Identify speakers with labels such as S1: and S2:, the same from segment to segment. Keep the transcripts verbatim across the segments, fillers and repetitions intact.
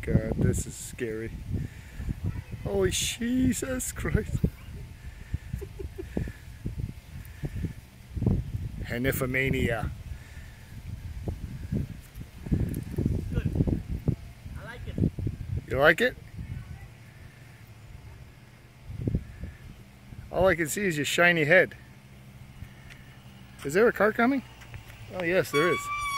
S1: God, this is scary. Oh, Jesus Christ. Hanifomania.
S2: Good. I like it.
S1: You like it? All I can see is your shiny head. Is there a car coming? Oh yes, there is.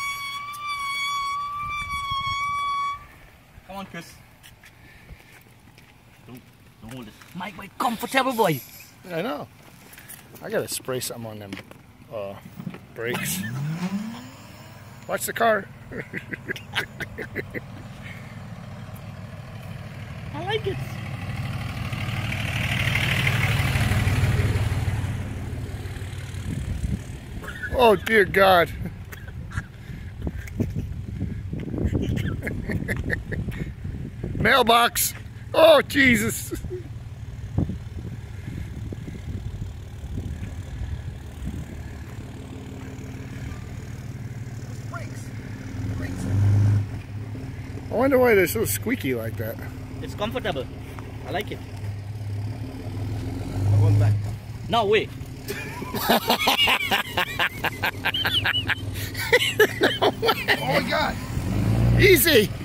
S2: Come on, Chris. Don't, don't hold it. Mike, my comfortable boy.
S1: I know. I gotta spray something on them uh, brakes. Watch the car.
S2: I like it.
S1: Oh dear God. Mailbox. Oh Jesus.
S2: Brakes. Brakes.
S1: I wonder why they're so squeaky like that.
S2: It's comfortable. I like it. I'm going back. No, wait.
S1: Oh my God. Easy.